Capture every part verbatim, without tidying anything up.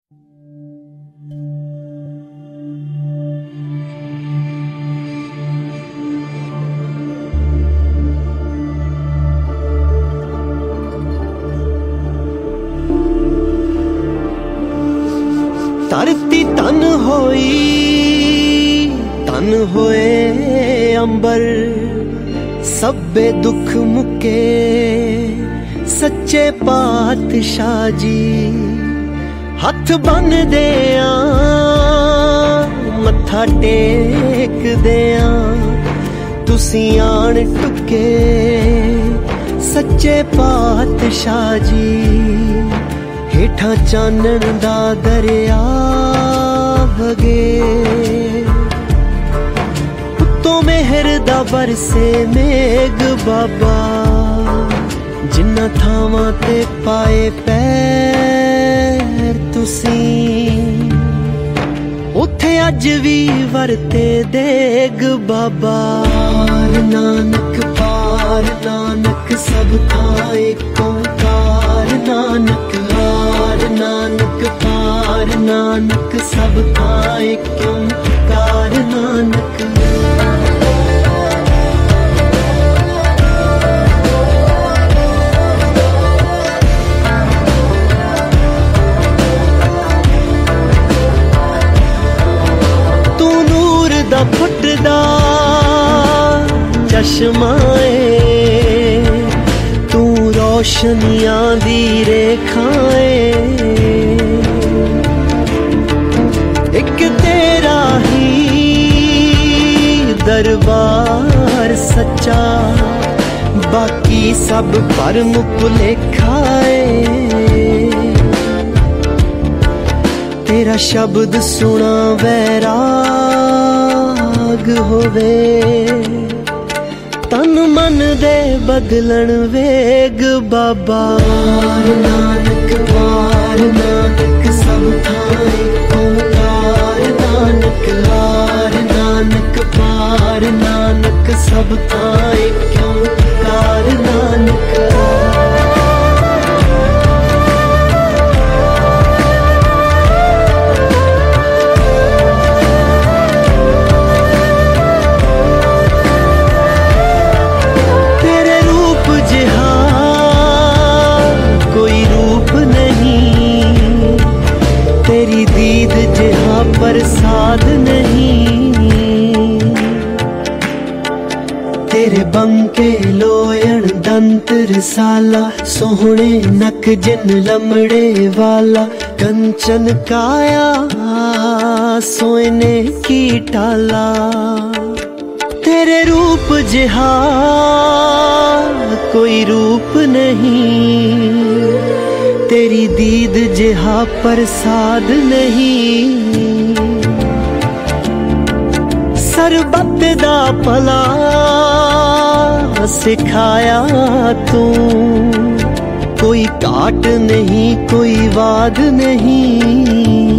धरती तन होई तन होए अंबर, सब्बे दुख मुके सच्चे पातशाह जी। हथ बन देया मत्था टेक देया, तुसी आन टुके सच्चे पातशाह जी। हेठा चानन दा दरिया भगे, उत्तों मेहर दा बरसे मेघ बाबा। जिन्ना थावां ते पाए पैर तुसी, उत्थे अज भी वरते देग बाबा। पार नानक पार नानक सब थां एक ओंकार नानक। पार नानक पार नानक सब थां एक ओंकार नानक। तू नूर दा फुटदा चश्मा ए, तू रोशनियां दी रेखाएं। एक तेरा ही दरबार सच्चा, बाकी सब भरम भुलेखा है। तेरा शब्द सुना वैराग होवे, तन मन दे बदलन वेग बाबा। पार नानक पार नानक सब थां एक ओंकार नानक। पार नानक पार नानक सब थां एक ओंकार नानक। प्रसाद नहीं, तेरे बंके लोयण दंत रसाला। सोहणे नक जिन लमड़े वाला, कंचन काया सोने की टाला। तेरे रूप जिहा कोई रूप नहीं, तेरी दीद जिहा प्रसाद नहीं। सरबत दा भला सिखाया तू, कोई काट नहीं कोई वाद नहीं।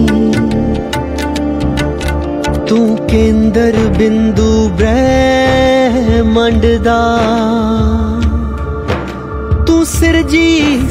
तू केंद्र बिंदु ब्रह्मंड दा, तू सिरजी